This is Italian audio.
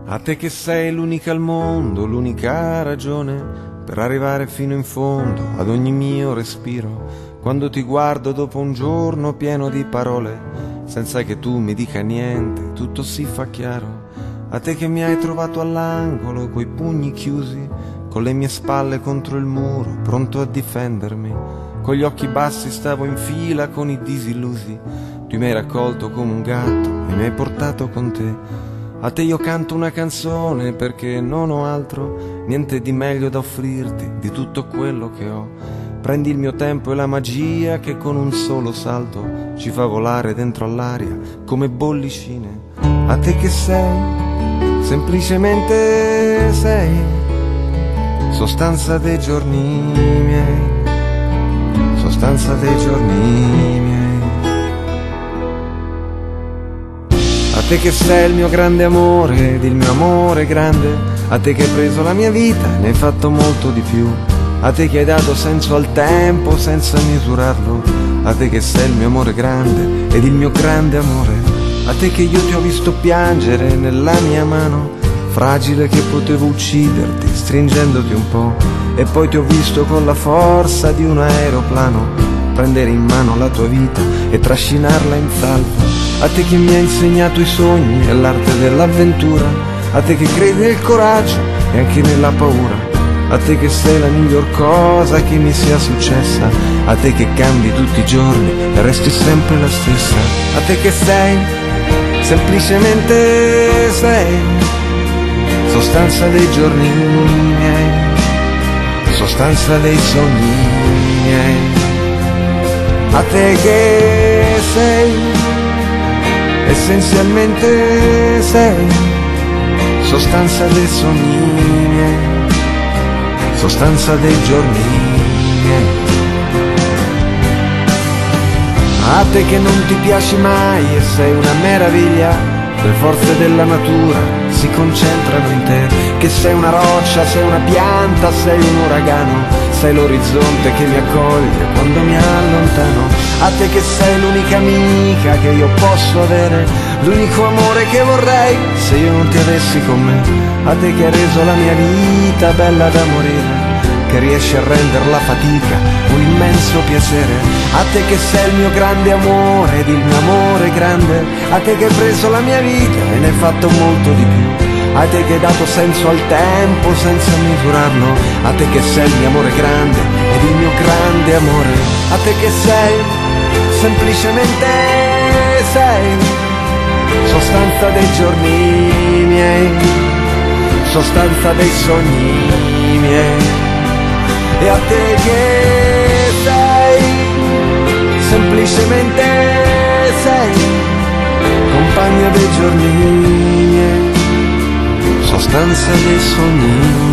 A te che sei l'unica al mondo, l'unica ragione per arrivare fino in fondo ad ogni mio respiro. Quando ti guardo dopo un giorno pieno di parole, senza che tu mi dica niente, tutto si fa chiaro. A te che mi hai trovato all'angolo coi pugni chiusi, con le mie spalle contro il muro, pronto a difendermi. Con gli occhi bassi stavo in fila con i disillusi. Tu mi hai raccolto come un gatto e mi hai portato con te. A te io canto una canzone perché non ho altro, niente di meglio da offrirti di tutto quello che ho. Prendi il mio tempo e la magia che con un solo salto ci fa volare dentro all'aria come bollicine. A te che sei, semplicemente sei, sostanza dei giorni miei, sostanza dei giorni miei. A te che sei il mio grande amore ed il mio amore grande, a te che hai preso la mia vita e ne hai fatto molto di più, a te che hai dato senso al tempo senza misurarlo, a te che sei il mio amore grande ed il mio grande amore, a te che io ti ho visto piangere nella mia mano, fragile che potevo ucciderti stringendoti un po', e poi ti ho visto con la forza di un aeroplano prendere in mano la tua vita e trascinarla in salvo. A te che mi hai insegnato i sogni e l'arte dell'avventura, a te che credi nel coraggio e anche nella paura, a te che sei la miglior cosa che mi sia successa, a te che cambi tutti i giorni e resti sempre la stessa, a te che sei, semplicemente sei, sostanza dei giorni miei, sostanza dei sogni miei. A te che sei, essenzialmente sei, sostanza dei sogni miei, sostanza dei giorni miei. A te che non ti piaci mai e sei una meraviglia, le forze della natura si concentrano in te, che sei una roccia, sei una pianta, sei un uragano, sei l'orizzonte che mi accoglie quando mi allontano. A te che sei l'unica amica che io posso avere, l'unico amore che vorrei se io non ti avessi con me. A te che hai reso la mia vita bella da morire, che riesci a rendere la fatica un immenso piacere. A te che sei il mio grande amore ed il mio amore grande, a te che hai preso la mia vita e ne hai fatto molto di più, a te che hai dato senso al tempo senza misurarlo, a te che sei il mio amore grande ed il mio grande amore, a te che sei, semplicemente sei, sostanza dei giorni miei, sostanza dei sogni miei. E a te che sei, semplicemente sei, compagno dei giorni miei, sostanza dei sogni